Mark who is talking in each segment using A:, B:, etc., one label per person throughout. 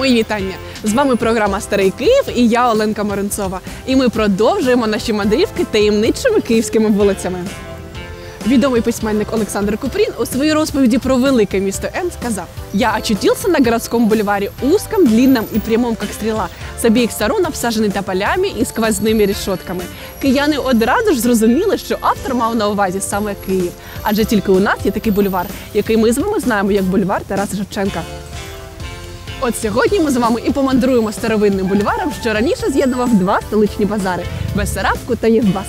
A: Мої вітання! З вами програма «Старий Київ» і я, Оленка Моренцова. І ми продовжуємо наші мандрівки таємничими київськими вулицями. Відомий письменник Олександр Купрін у своїй розповіді про велике місто Н сказав: «Я очутился на городском бульваре, узком, длинном и прямом, как стрела, с обеих сторон обсажений тополями і сквозними решетками». Кияни одразу ж зрозуміли, що автор мав на увазі саме Київ. Адже тільки у нас є такий бульвар, який ми з вами знаємо як бульвар Тараса Шевченка. От сьогодні ми з вами і помандруємо старовинним бульваром, що раніше з'єднував два столичні базари – Бессарабку та Євбас.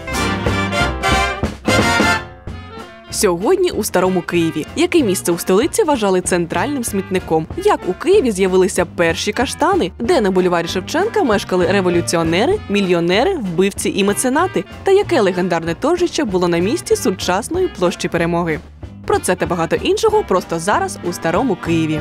A: Сьогодні у Старому Києві. Яке місце у столиці вважали центральним смітником? Як у Києві з'явилися перші каштани? Де на бульварі Шевченка мешкали революціонери, мільйонери, вбивці і меценати? Та яке легендарне торжище було на місці сучасної площі Перемоги? Про це та багато іншого просто зараз у Старому Києві.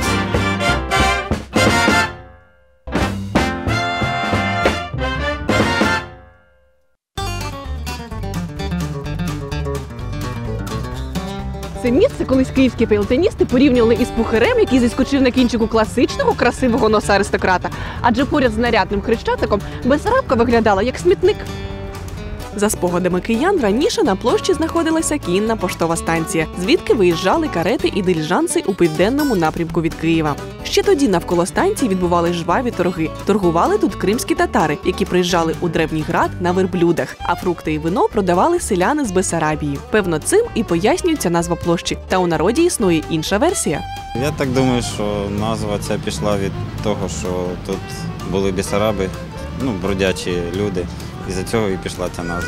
A: Це місце колись київські пейлтеністи порівнювали із пухирем, який зіскочив на кінчику класичного красивого носа аристократа. Адже поряд з нарядним хрещатиком Бессарабка виглядала як смітник. За спогадами киян, раніше на площі знаходилася кінна поштова станція, звідки виїжджали карети і диліжанси у південному напрямку від Києва. Ще тоді навколо станції відбували жваві торги. Торгували тут кримські татари, які приїжджали у Древній Град на верблюдах, а фрукти і вино продавали селяни з Бессарабії. Певно, цим і пояснюється назва площі. Та у народі існує інша версія.
B: Я так думаю, що назва ця пішла від того, що тут були бессараби, бродячі люди. І за цього і пішла ця назва.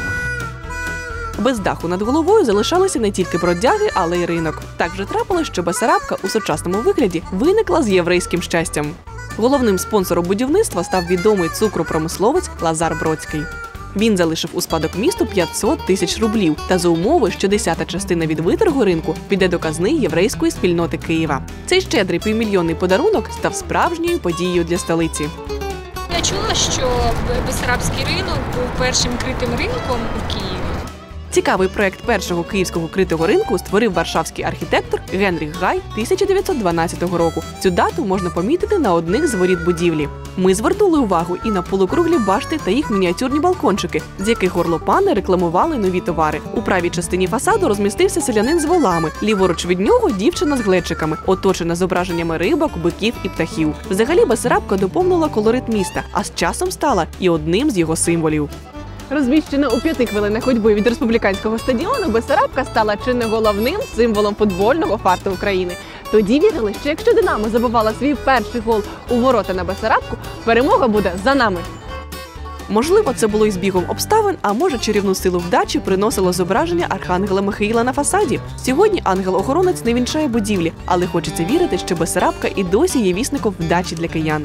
A: Без даху над головою залишалися не тільки бродяги, але й ринок. Так вже трапилось, що Бессарабка у сучасному вигляді виникла з єврейським щастям. Головним спонсором будівництва став відомий цукропромисловець Лазар Бродський. Він залишив у спадок місту 500 тисяч рублів та за умови, що 10-та частина від виторгу ринку піде до казни єврейської спільноти Києва. Цей щедрий півмільйонний подарунок став справжньою подією для столиці.
C: Я чула, що Бессарабський ринок був першим критим ринком у Києві.
A: Цікавий проект першого київського критого ринку створив варшавський архітектор Генріх Гай 1912 року. Цю дату можна помітити на одних з воріт будівлі. Ми звернули увагу і на полукруглі башти та їх мініатюрні балкончики, з яких горлопани рекламували нові товари. У правій частині фасаду розмістився селянин з волами, ліворуч від нього дівчина з глечиками, оточена зображеннями рибок, биків і птахів. Взагалі Бессарабка доповнила колорит міста, а з часом стала і одним з його символів. Розміщена у 5 хвилинах ходьби від республіканського стадіону, Бессарабка стала чи не головним символом футбольного фарту України. Тоді вірили, що якщо «Динамо» забивала свій перший гол у ворота на Бессарабку, перемога буде за нами. Можливо, це було і збігом обставин, а може чарівну силу вдачі приносило зображення архангела Михаїла на фасаді. Сьогодні ангел-охоронець не вінчає будівлі, але хочеться вірити, що Бессарабка і досі є вісником вдачі для киян.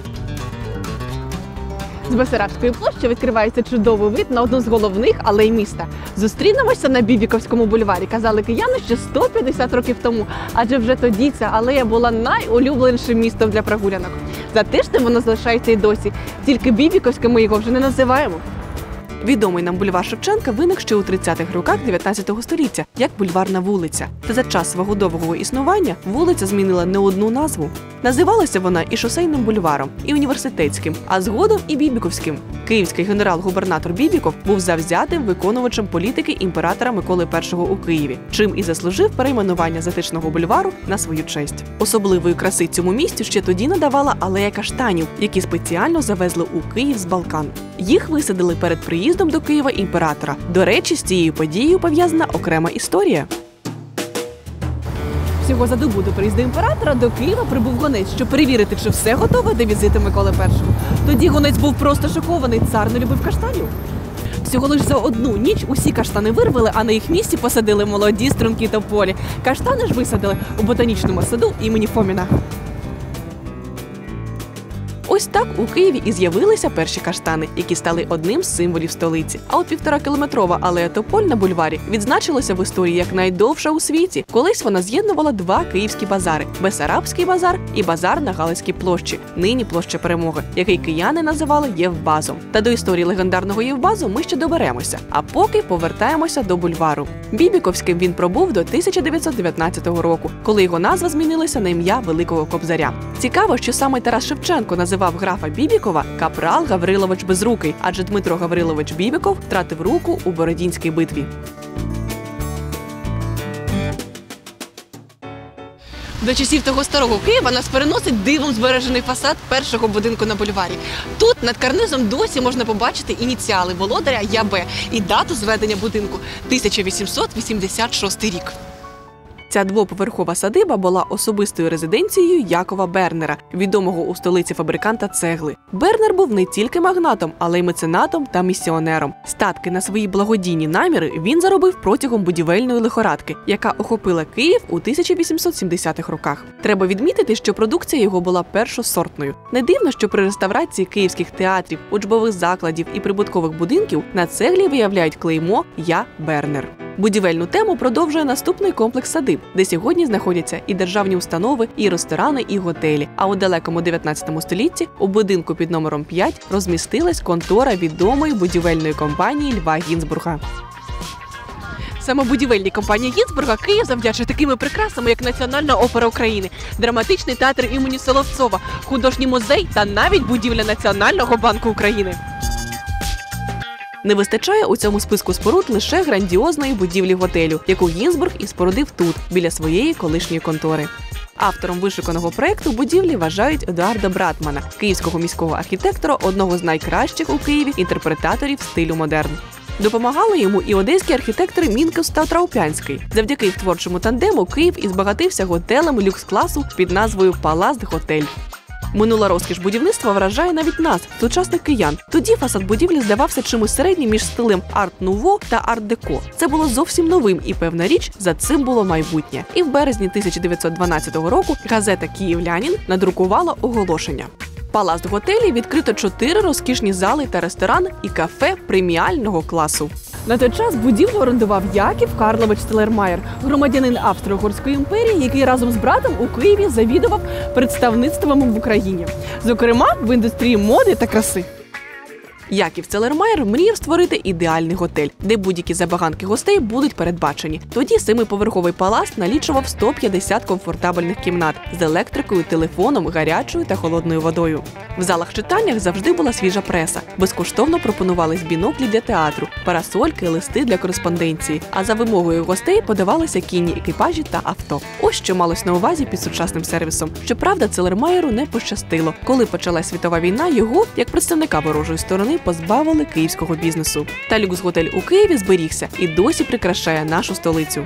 A: З Бессарабської площі відкривається чудовий вид на одну з головних алей міста. Зустрінемося на Бібіковському бульварі, казали кияни ще 150 років тому, адже вже тоді ця алея була найулюбленішим містом для прогулянок. За тиждень воно залишається і досі, тільки Бібіковським ми його вже не називаємо. Відомий нам бульвар Шевченка виник ще у 30-х роках 19 століття, як бульварна вулиця. Та за час свого довгого існування вулиця змінила не одну назву. Називалася вона і шосейним бульваром, і університетським, а згодом і Бібіковським. Київський генерал-губернатор Бібіков був завзятим виконувачем політики імператора Миколи І у Києві, чим і заслужив перейменування Затишного бульвару на свою честь. Особливої краси цьому місцю ще тоді надавала алея каштанів, які спеціально завезли у Київ з Балкан. Їх висадили перед приїздом до Києва імператора. До речі, з цією подією пов'язана окрема історія. Всього за добу до приїзду імператора до Києва прибув гонець, щоб перевірити, чи все готове до візиту Миколи І. Тоді гонець був просто шокований, цар не любив каштанів. Всього лише за одну ніч усі каштани вирвали, а на їх місці посадили молоді струнки тополі. Каштани ж висадили у ботанічному саду імені Фоміна. Ось Ось так у Києві і з'явилися перші каштани, які стали одним з символів столиці. А от 1,5-кілометрова алея Тополь на бульварі відзначилася в історії як найдовша у світі. Колись вона з'єднувала два київські базари – Бессарабський базар і базар на Галицькій площі, нині площа Перемоги, який кияни називали Євбазом. Та до історії легендарного Євбазу ми ще доберемося. А поки повертаємося до бульвару. Бібіковським він пробув до 1919 року, коли його назва змінилася на ім'я Великого Кобзаря. Цікаво, що саме Тарас Шевченко називав графа Бібікова капрал Гаврилович Безрукий, адже Дмитро Гаврилович Бібіков втратив руку у Бородінській битві.
D: До часів того старого Києва нас переносить дивом збережений фасад першого будинку на бульварі. Тут над карнизом досі можна побачити ініціали володаря ЯБ і дату зведення будинку – 1886 рік.
A: Ця двоповерхова садиба була особистою резиденцією Якова Бернера, відомого у столиці фабриканта цегли. Бернер був не тільки магнатом, але й меценатом та місіонером. Статки на свої благодійні наміри він заробив протягом будівельної лихорадки, яка охопила Київ у 1870-х роках. Треба відмітити, що продукція його була першосортною. Не дивно, що при реставрації київських театрів, учбових закладів і прибуткових будинків на цеглі виявляють клеймо «Я Бернер». Будівельну тему продовжує наступний комплекс садиб, де сьогодні знаходяться і державні установи, і ресторани, і готелі. А у далекому 19 столітті у будинку під номером 5 розмістилась контора відомої будівельної компанії Льва Гінзбурга.
D: Саме будівельній компанії Гінзбурга Київ завдячує такими прикрасами, як Національна опера України, драматичний театр імені Соловцова, художній музей та навіть будівля Національного банку України.
A: Не вистачає у цьому списку споруд лише грандіозної будівлі готелю, яку Гінзбург і спорудив тут, біля своєї колишньої контори. Автором вишуканого проєкту будівлі вважають Едуарда Братмана, київського міського архітектора, одного з найкращих у Києві інтерпретаторів стилю модерн. Допомагали йому і одеські архітектори Мінкус та Траупянський. Завдяки їх творчому тандему Київ і збагатився готелем люкс-класу під назвою Палас Готель. Минула розкіш будівництва вражає навіть нас, сучасних киян. Тоді фасад будівлі здавався чимось середнім між стилем арт-нуво та арт-деко. Це було зовсім новим і, певна річ, за цим було майбутнє. І в березні 1912 року газета «Київлянин» надрукувала оголошення. Палац готелі відкрито 4 розкішні зали та ресторан і кафе преміального класу.
D: На той час будівлю орендував Яків Карлович Целермаєр, громадянин Австро-Угорської імперії, який разом з братом у Києві завідував представництвом в Україні, зокрема в індустрії моди та краси.
A: Яків Целермаєр мріяв створити ідеальний готель, де будь-які забаганки гостей будуть передбачені. Тоді 7-поверховий палац налічував 150 комфортабельних кімнат з електрикою, телефоном, гарячою та холодною водою. В залах-читальнях завжди була свіжа преса. Безкоштовно пропонувались біноклі для театру, парасольки, листи для кореспонденції. А за вимогою гостей подавалися кінні екіпажі та авто. Ось що малось на увазі під сучасним сервісом. Щоправда, Целермаєру не пощастило. Коли почалась світова війна, його, як представника ворожої сторони, позбавили київського бізнесу. Та люкс-готель у Києві зберігся і досі прикрашає нашу столицю.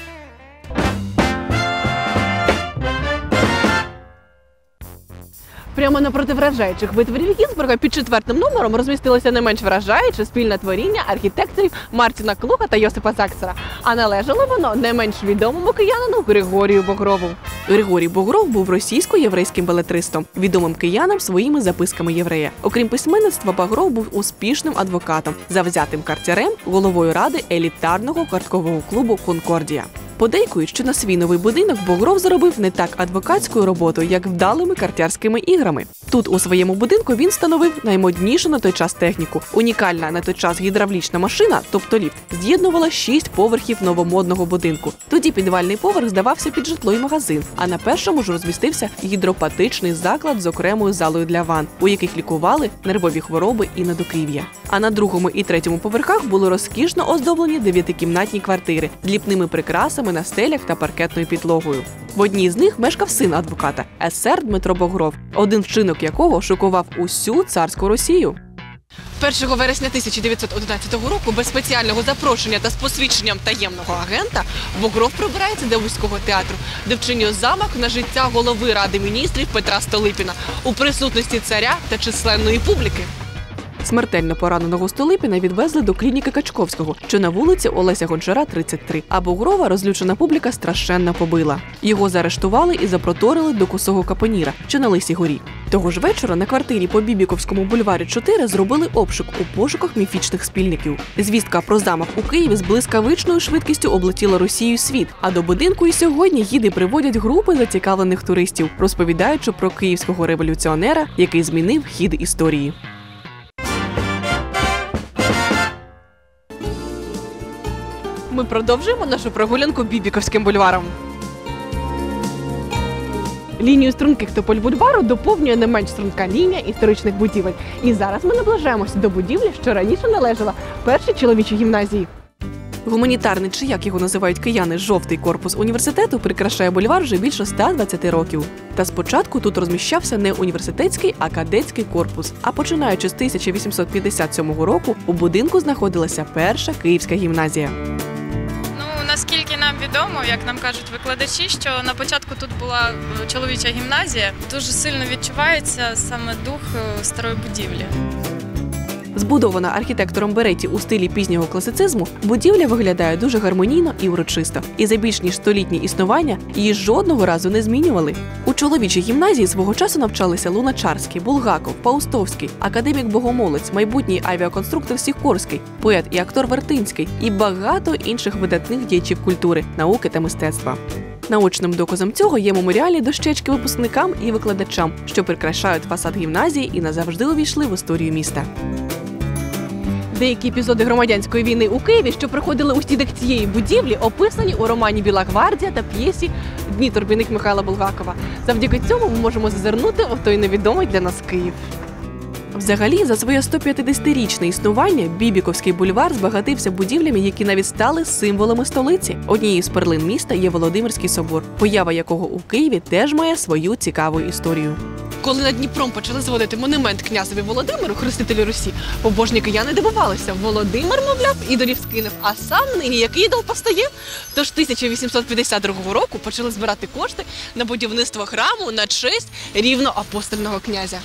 D: Прямо напроти вражаючих витворів Гінзбурга під 4-м номером розмістилося не менш вражаюче спільне творіння архітекторів Мартіна Клуха та Йосипа Заксера. А належало воно не менш відомому киянину Григорію Богрову.
A: Григорій Богров був російсько-єврейським белетристом, відомим киянам своїми записками єврея. Окрім письменництва, Богров був успішним адвокатом, завзятим картярем, головою ради елітарного карткового клубу «Конкордія». Подейкують, що на свій новий будинок Богров заробив не так адвокатською роботою, як вдалими картярськими іграми. Тут у своєму будинку він встановив наймоднішу на той час техніку. Унікальна на той час гідравлічна машина, тобто ліфт, з'єднувала 6 поверхів новомодного будинку. Тоді підвальний поверх здавався під житло і магазин, а на першому ж розмістився гідропатичний заклад з окремою залою для ванн, у яких лікували нервові хвороби і недокрів'я. А на другому і третьому поверхах були розкішно оздоблені 9-кімнатні квартири з ліпними прикрасами на стелях та паркетною підлогою. В одній з них мешкав син адвоката – есер Дмитро Богров, один вчинок якого шокував усю царську Росію.
D: 1 вересня 1911 року без спеціального запрошення та з посвідченням таємного агента Богров пробирається до Вузького театру, де вчинює замах на життя голови Ради міністрів Петра Столипіна у присутності царя та численної публіки.
A: Смертельно пораненого Столипіна відвезли до клініки Качковського, що на вулиці Олеся Гончара, 33, а Бугрова розлючена публіка страшенно побила. Його заарештували і запроторили до Косого Капоніра, що на Лисій горі. Того ж вечора на квартирі по Бібіковському бульварі 4 зробили обшук у пошуках міфічних спільників. Звістка про замах у Києві з блискавичною швидкістю облетіла Росію світ, а до будинку і сьогодні гіди приводять групи зацікавлених туристів, розповідаючи про київського революціонера, який змінив хід історії. Ми продовжуємо нашу прогулянку Бібіковським бульваром. Лінію струнких тополь бульвару доповнює не менш струнка лінія історичних будівель. І зараз ми наближаємося до будівлі, що раніше належала першій чоловічій гімназії. Гуманітарний, чи як його називають кияни, жовтий корпус університету прикрашає бульвар вже більше 120 років. Та спочатку тут розміщався не університетський, а кадетський корпус. А починаючи з 1857 року у будинку знаходилася перша київська гімназія.
E: Наскільки нам відомо, як нам кажуть викладачі, що на початку тут була чоловіча гімназія, дуже сильно відчувається саме дух старої будівлі.
A: Збудована архітектором Беретті у стилі пізнього класицизму, будівля виглядає дуже гармонійно і урочисто. І за більш ніж столітнє існування її жодного разу не змінювали. У чоловічій гімназії свого часу навчалися Луначарський, Булгаков, Паустовський, академік Богомолець, майбутній авіаконструктор Сікорський, поет і актор Вертинський і багато інших видатних діячів культури, науки та мистецтва. Наочним доказом цього є меморіальні дощечки випускникам і викладачам, що прикрашають фасад гімназії і назавжди увійшли в історію міста. Деякі епізоди громадянської війни у Києві, що проходили у стінах цієї будівлі, описані у романі «Біла гвардія» та п'єсі «Дні торбяних» Михайла Булгакова. Завдяки цьому ми можемо зазирнути у той невідомий для нас Київ. Взагалі, за своє 150-річне існування Бібіковський бульвар збагатився будівлями, які навіть стали символами столиці. Однією з перлин міста є Володимирський собор, поява якого у Києві теж має свою цікаву історію. Коли над Дніпром почали зводити монумент князеві Володимиру, хрестителю Русі, побожні кияни дивувалися. Володимир, мовляв, ідолів скинув, а сам нині який ідол постає? Тож 1852 року почали збирати кошти на будівництво храму на честь рівноапостольного князя.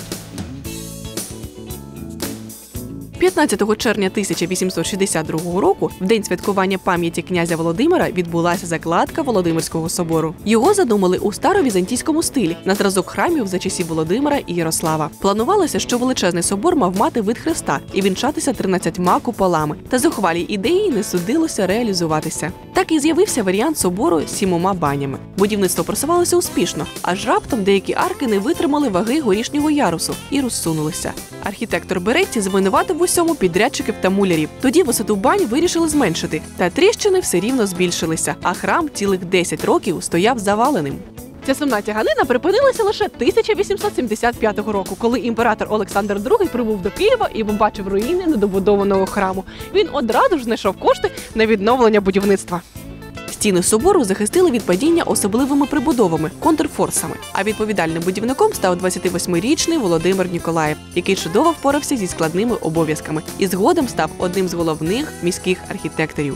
A: 15 червня 1862 року, в день святкування пам'яті князя Володимира, відбулася закладка Володимирського собору. Його задумали у старовізантійському стилі, на зразок храмів за часів Володимира і Ярослава. Планувалося, що величезний собор мав мати вид хреста і вінчатися 13 куполами, та зухвалій ідеї не судилося реалізуватися. Так і з'явився варіант собору з 7 банями. Будівництво просувалося успішно, аж раптом деякі арки не витримали ваги горішнього ярусу і розсунулися. Архітектор Беретті звинуватив в усьому підрядчиків та мулярів. Тоді висоту бань вирішили зменшити, та тріщини все рівно збільшилися, а храм цілих 10 років стояв заваленим. Ця сумна тяганина припинилася лише 1875 року, коли імператор Олександр II прибув до Києва і побачив руїни недобудованого храму. Він одразу ж знайшов кошти на відновлення будівництва. Стіни собору захистили від падіння особливими прибудовами – контрфорсами. А відповідальним будівником став 28-річний Володимир Ніколаєв, який чудово впорався зі складними обов'язками і згодом став одним з головних міських архітекторів.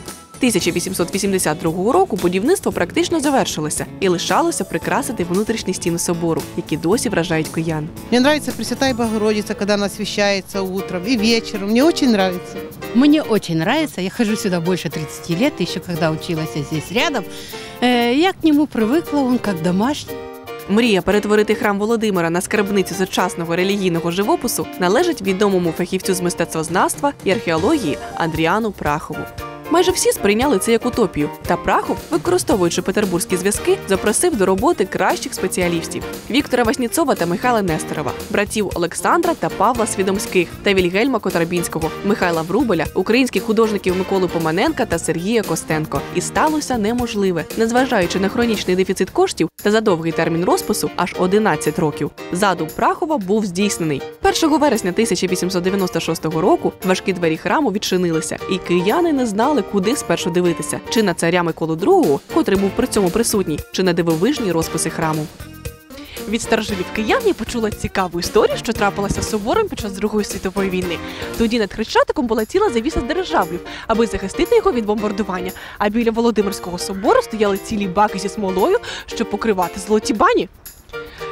A: 1882 року будівництво практично завершилося і лишалося прикрасити внутрішні стіни собору, які досі вражають киян.
F: Мне нравится Пресвятая Богородица, когда она освещается утром и вечером. Мне очень нравится.
G: Мне очень нравится. Я хожу сюда больше 30 лет, еще когда училась здесь рядом. Я к нему привыкла, он как домашний.
A: Мрія перетворити храм Володимира на скарбницю сучасного релігійного живопису належить відомому фахівцю з мистецтвознавства і археології Андріану Прахову. Майже всі сприйняли це як утопію, та Прахов, використовуючи петербурзькі зв'язки, запросив до роботи кращих спеціалістів – Віктора Васнєцова та Михайла Нестерова, братів Олександра та Павла Свідомських та Вільгельма Котрабінського, Михайла Врубеля, українських художників Миколу Поманенка та Сергія Костенко. І сталося неможливе. Незважаючи на хронічний дефіцит коштів та за довгий термін розпису – аж 11 років. Задум Прахова був здійснений. 1 вересня 1896 року важкі двері храму відчинилися, і кияни не знали, куди спершу дивитися – чи на царя Миколу II, котрий був при цьому присутній, чи на дивовижні розписи храму. Від старожилів киян я почула цікаву історію, що трапилася з собором під час Другої світової війни. Тоді над Хрещатиком була ціла завіса з дирижаблів, аби захистити його від бомбардування. А біля Володимирського собору стояли цілі баки зі смолою, щоб покривати золоті бані.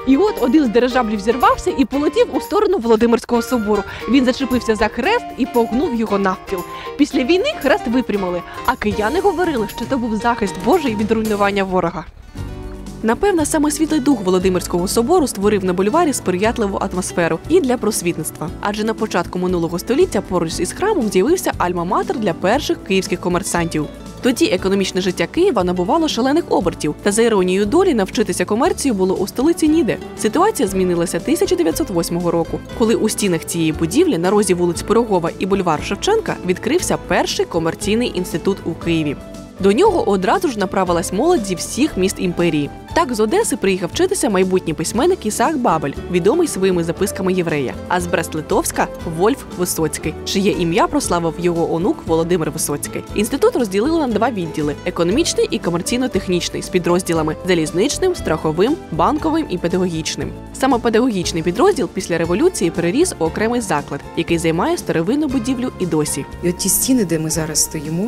D: І от один з дирижаблів зірвався і полетів у сторону Володимирського собору. Він зачепився за хрест і погнув його навпіл. Після війни хрест випрямили, а кияни говорили, що це був захист Божий від руйнування ворога.
A: Напевно, саме Світлий Дух Володимирського собору створив на бульварі сприятливу атмосферу і для просвітництва. Адже на початку минулого століття поруч із храмом з'явився альма-матер для перших київських комерсантів. Тоді економічне життя Києва набувало шалених обертів, та за іронією долі навчитися комерції було у столиці ніде. Ситуація змінилася 1908 року, коли у стінах цієї будівлі на розі вулиць Пирогова і бульвару Шевченка відкрився перший комерційний інститут у Києві. До нього одразу ж направилась молодь зі всіх міст імперії. Так з Одеси приїхав вчитися майбутній письменник Ісаак Бабель, відомий своїми записками єврея, а з Брест-Литовська – Вольф Висоцький, чиє ім'я прославив його онук Володимир Висоцький. Інститут розділили на два відділи – економічний і комерційно-технічний з підрозділами – залізничним, страховим, банковим і педагогічним. Саме педагогічний підрозділ після революції переріс у окремий заклад, який займає старовинну будівлю і досі.
H: І от ті стіни, де ми зараз стоїмо,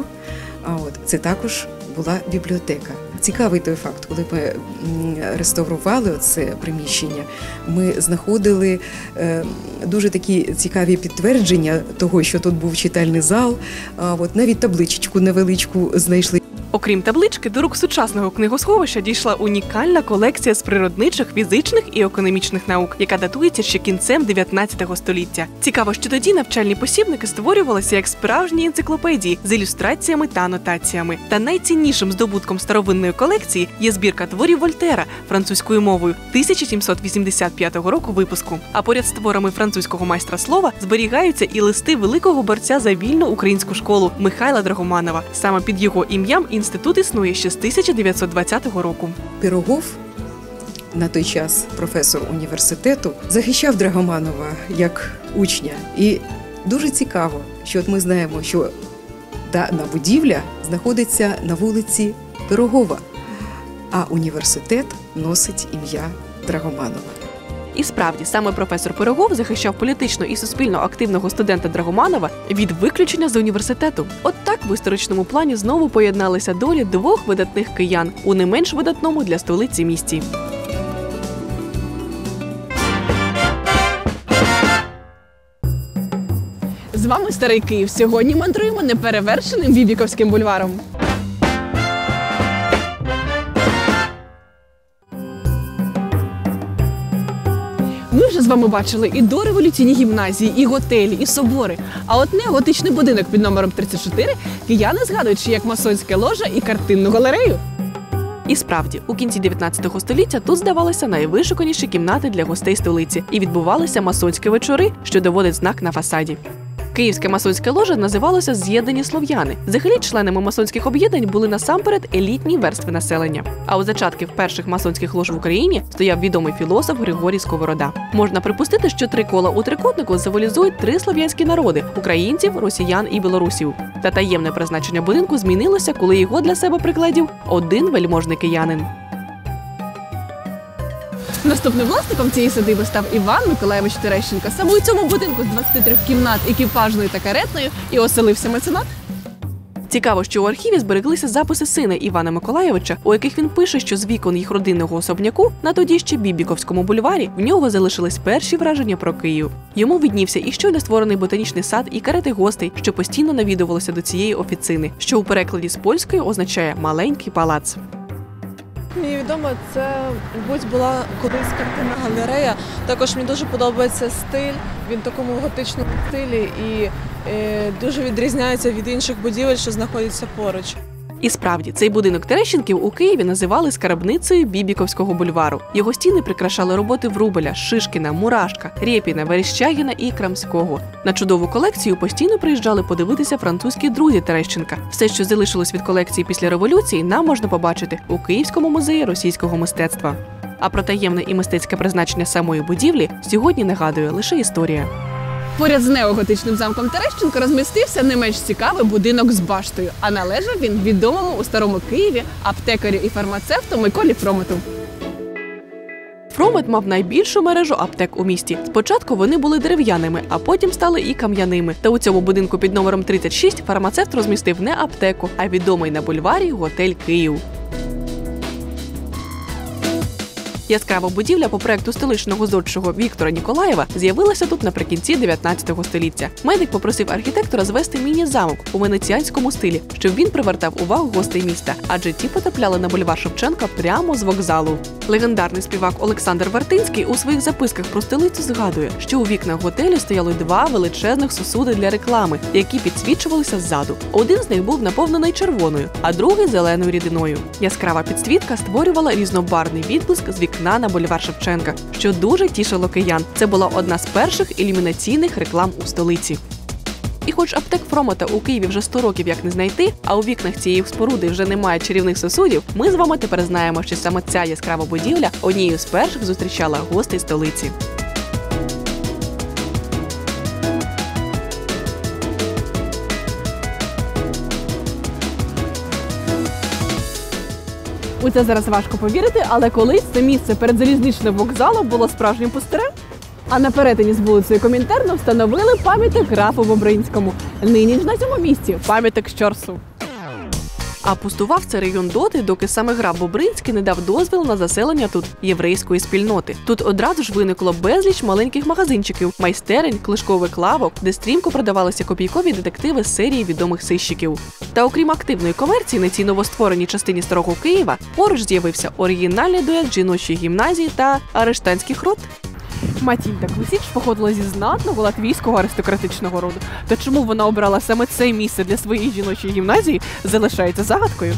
H: це також була бібліотека. Цікавий той факт, коли ми реставрували це приміщення, ми знаходили дуже такі цікаві підтвердження того, що тут був читальний зал, навіть табличечку невеличку знайшли.
A: Окрім таблички, до рук сучасного книгосховища дійшла унікальна колекція з природничих, фізичних і економічних наук, яка датується ще кінцем 19 століття. Цікаво, що тоді навчальні посібники створювалися як справжні енциклопедії з ілюстраціями та анотаціями. Та найціннішим здобутком старовинної колекції є збірка творів Вольтера французькою мовою 1785 року випуску. А поряд з творами французького майстра слова зберігаються і листи великого борця за вільну українську школу Михайла Драгоманова. Саме під його ім'ям інститут існує ще з 1920 року.
H: Пирогов, на той час професор університету, захищав Драгоманова як учня. І дуже цікаво, що от ми знаємо, що дана будівля знаходиться на вулиці Пирогова, а університет носить ім'я Драгоманова.
A: І справді, саме професор Пирогов захищав політично і суспільно активного студента Драгоманова від виключення з університету. От так в історичному плані знову поєдналися долі двох видатних киян у не менш видатному для столиці місті.
D: З вами Старий Київ. Сьогодні мандруємо неперевершеним Бібіковським бульваром. Ми вже з вами бачили і дореволюційні гімназії, і готелі, і собори. А от неоготичний будинок під номером 34 кияни згадують ще як масонське ложа і картинну галерею.
A: І справді, у кінці 19 століття тут здавалися найвишуканіші кімнати для гостей столиці і відбувалися масонські вечори, що доводить знак на фасаді. Київське масонське ложа називалося «З'єднані слов'яни». Взагалі, членами масонських об'єднань були насамперед елітні верстви населення. А у зачатків перших масонських лож в Україні стояв відомий філософ Григорій Сковорода. Можна припустити, що три кола у трикутнику символізують три слов'янські народи – українців, росіян і білорусів. Та таємне призначення будинку змінилося, коли його для себе пригледів один вельможний киянин.
D: Наступним власником цієї садиби став Іван Миколайович Терещенко. Саме у цьому будинку з 23 кімнат, екіпажною та каретною, і оселився меценат.
A: Цікаво, що у архіві збереглися записи сина Івана Миколайовича, у яких він пише, що з вікон їх родинного особняку на тоді ще Бібіковському бульварі в нього залишились перші враження про Київ. Йому віднівся і щойно створений ботанічний сад, і карети гостей, що постійно навідувалися до цієї офіцини, що у перекладі з польської означає «маленький палац».
I: Мені відомо, це, мабуть, була колись картинна галерея. Також мені дуже подобається стиль, він в такому готичному стилі і дуже відрізняється від інших будівель, що знаходяться поруч.
A: І справді, цей будинок Терещенків у Києві називали скарбницею Бібіковського бульвару. Його стіни прикрашали роботи Врубеля, Шишкіна, Мурашка, Рєпіна, Верещагіна і Крамського. На чудову колекцію постійно приїжджали подивитися французькі друзі Терещенка. Все, що залишилось від колекції після революції, нам можна побачити у Київському музеї російського мистецтва. А про таємне і мистецьке призначення самої будівлі сьогодні нагадує лише історія.
D: Поряд з неоготичним замком Терещенка розмістився не менш цікавий будинок з баштою, а належав він відомому у Старому Києві аптекарю і фармацевту Миколі Фромету.
A: Фромет мав найбільшу мережу аптек у місті. Спочатку вони були дерев'яними, а потім стали і кам'яними. Та у цьому будинку під номером 36 фармацевт розмістив не аптеку, а відомий на бульварі готель «Київ». Яскрава будівля по проекту столичного зодчого Віктора Ніколаєва з'явилася тут наприкінці 19 століття. Медик попросив архітектора звести міні-замок у венеціанському стилі, щоб він привертав увагу гостей міста, адже ті потрапляли на бульвар Шевченка прямо з вокзалу. Легендарний співак Олександр Вартинський у своїх записках про столицю згадує, що у вікнах готелю стояли два величезних сосуди для реклами, які підсвічувалися ззаду. Один з них був наповнений червоною, а другий – зеленою рідиною. Яскрава підсвітка створювала різнобарвний відблиск з вікна на бульвар Шевченка, що дуже тішило киян. Це була одна з перших ілюмінаційних реклам у столиці. І хоч аптек Фромота у Києві вже 100 років як не знайти, а у вікнах цієї споруди вже немає чарівних сосудів, ми з вами тепер знаємо, що саме ця яскрава будівля однією з перших зустрічала гостей столиці.
D: У це зараз важко повірити, але колись це місце перед залізничним вокзалом було справжнім пустирем. А на перетині з вулицею Комінтерна встановили пам'ятник графу Бобринському. Нині ж на цьому місці пам'ятник Щорсу.
A: А пустував цей район доти, доки саме граф Бобринський не дав дозвіл на заселення тут єврейської спільноти. Тут одразу ж виникло безліч маленьких магазинчиків, майстерень, книжкових лавок, де стрімко продавалися копійкові детективи з серії відомих сищиків. Та окрім активної комерції на цій новоствореній частині Старого Києва, поруч з'явився оригінальний дует жіночої гімназії та арештанських рот.
D: Матільда Клисіч походила зі знатного латвійського аристократичного роду. Та чому вона обрала саме це місце для своєї жіночої гімназії, залишається загадкою.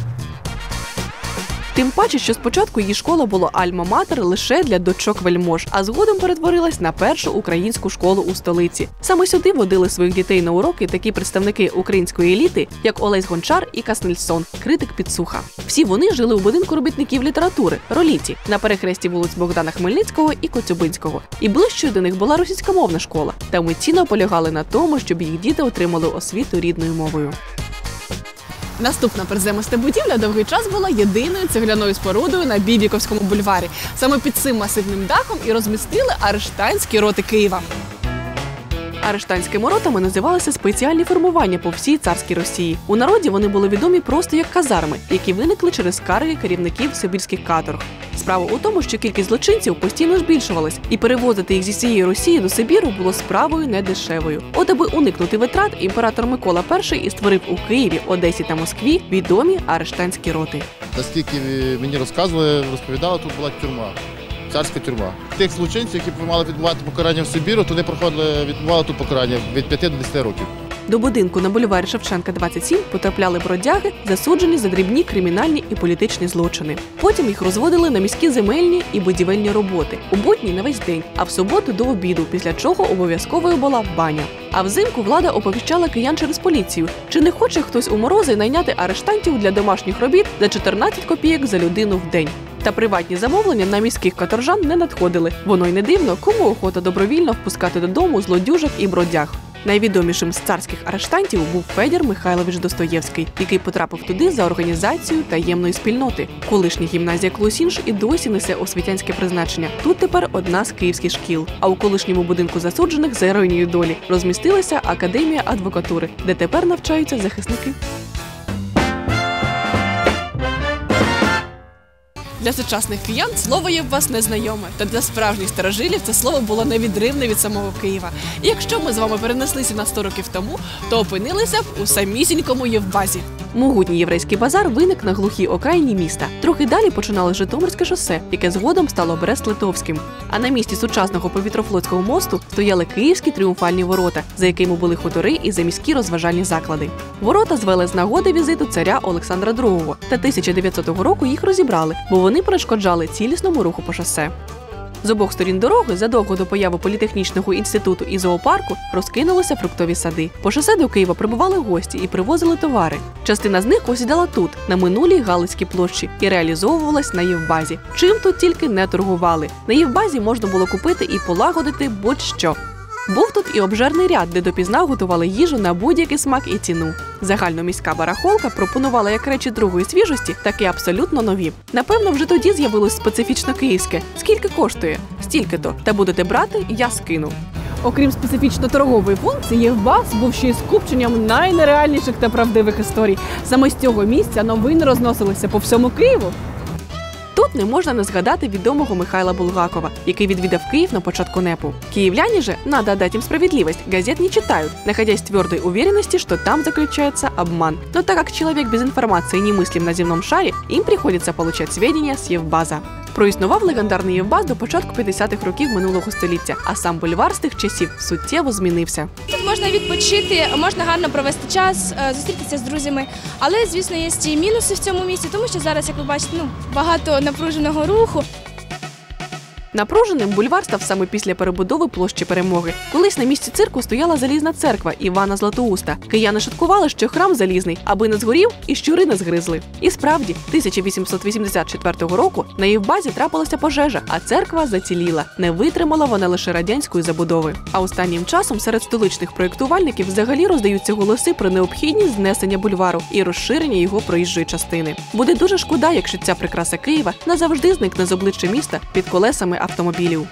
A: Тим паче, що спочатку її школа була альма-матер лише для дочок вельмож, а згодом перетворилась на першу українську школу у столиці. Саме сюди водили своїх дітей на уроки такі представники української еліти, як Олесь Гончар і Каснельсон, критик Підсуха. Всі вони жили у будинку робітників літератури «Роліті» на перехресті вулиць Богдана Хмельницького і Коцюбинського. І ближчою до них була російськомовна школа. Та митці наполягали на тому, щоб їх діти отримали освіту рідною мовою.
D: Наступна приземиста будівля довгий час була єдиною цегляною спорудою на Бібіковському бульварі. Саме під цим масивним дахом і розмістили арештанські роти Києва.
A: Арештанськими ротами називалися спеціальні формування по всій царській Росії. У народі вони були відомі просто як казарми, які виникли через скарги керівників сибірських каторг. Справа у тому, що кількість злочинців постійно збільшувалась, і перевозити їх зі всієї Росії до Сибіру було справою недешевою. От аби уникнути витрат, імператор Микола І і створив у Києві, Одесі та Москві відомі арештанські роти.
J: Наскільки мені розповідали, тут була тюрма. Царська тюрма. Тих злочинців, які мали відбувати покарання в Сибіру, то вони відбували тут покарання від 5 до 10 років.
A: До будинку на бульварі Шевченка, 27 потрапляли бродяги, засуджені за дрібні кримінальні і політичні злочини. Потім їх розводили на міські земельні і будівельні роботи. У будні на весь день, а в суботу до обіду, після чого обов'язковою була баня. А взимку влада оповіщала киян через поліцію, чи не хоче хтось у морози найняти арештантів для домашніх робіт за 14 копійок за людину в день. Та приватні замовлення на міських каторжан не надходили. Воно й не дивно, кому охота добровільно впускати додому злодюжок і бродяг. Найвідомішим з царських арештантів був Федір Михайлович Достоєвський, який потрапив туди за організацію таємної спільноти. Колишня гімназія Клусінж і досі несе освітянське призначення. Тут тепер одна з київських шкіл. А у колишньому будинку засуджених за іронією долі розмістилася Академія адвокатури, де тепер навчаються захисники.
D: Для сучасних киян слово «Євбас» незнайоме, та для справжніх старожилів це слово було невідривне від самого Києва. І якщо ми з вами перенеслися на 100 років тому, то опинилися б у самісінькому Євбазі.
A: Могутній єврейський базар виник на глухій окраїні міста. Трохи далі починали Житомирське шосе, яке згодом стало Брест-Литовським. А на місці сучасного повітрофлотського мосту стояли київські тріумфальні ворота, за якими були хутори і заміські розважальні заклади. Ворота звели з нагоди візиту царя Олександра II, та 1900 року їх розібрали, бо вони перешкоджали цілісному руху по шосе. З обох сторін дороги, задовго до появи політехнічного інституту і зоопарку, розкинулися фруктові сади. По шосе до Києва прибували гості і привозили товари. Частина з них осідала тут, на минулій Галицькій площі, і реалізовувалась на Євбазі. Чим тут тільки не торгували. На Євбазі можна було купити і полагодити будь-що. Був тут і обжерний ряд, де допізна готували їжу на будь-який смак і ціну. Загальноміська барахолка пропонувала як речі другої свіжості, так і абсолютно нові. Напевно, вже тоді з'явилось специфічно київське. Скільки коштує? Стільки-то. Та будете брати? Я скину.
D: Окрім специфічно торгової функції, Євбас був ще й скупченням найнереальніших та правдивих історій. Саме з цього місця новини розносилися по всьому Києву.
A: Тут не можна не згадати відомого Михайла Булгакова, який відвідав Киев на початку НЭПу. Киевляне же, надо отдать им справедливость, газет не читают, находясь в твердой уверенности, что там заключается обман. Но так как человек без информации не мыслим на земном шаре, им приходится получать сведения с Євбаза. Проіснував легендарний Євбаз до початку 50-х років минулого століття, а сам бульвар з тих часів суттєво змінився.
K: Тут можна відпочити, можна гарно провести час, зустрітися з друзями. Але, звісно, є і мінуси в цьому місці, тому що зараз, як ви бачите, багато напруженого руху.
A: Напруженим бульвар став саме після перебудови площі Перемоги. Колись на місці цирку стояла залізна церква Івана Златоуста. Кияни шуткували, що храм залізний, аби не згорів і щури не згризли. І справді, 1884 року на Євбазі трапилася пожежа, а церква заціліла. Не витримала вона лише радянської забудови. А останнім часом серед столичних проєктувальників взагалі роздаються голоси про необхідність знесення бульвару і розширення його проїжджої частини. Буде дуже шкода, якщо ця прикраса Києва назавжди зникне з обличчя міста під колесами автомобілів.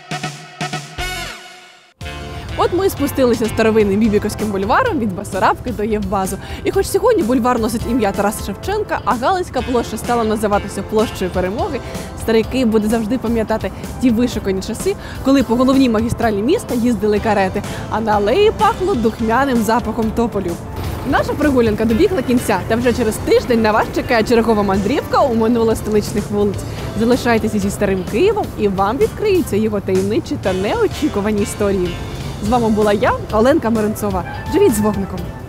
D: От ми спустилися старовинним Бібіковським бульваром від Басарабки до Євбазу. І хоч сьогодні бульвар носить ім'я Тараса Шевченка, а Галицька площа стала називатися площею Перемоги, старий Київ буде завжди пам'ятати ті вишукані часи, коли по головній магістралі міста їздили карети, а на алеї пахло духмяним запахом тополів. Наша прогулянка добігла кінця, та вже через тиждень на вас чекає чергова мандрівка у минуле столичних вулиць. Залишайтеся зі старим Києвом, і вам відкриються його таємничі та неочікувані історії. З вами була я, Оленка Миренцова. Живіть з вогником!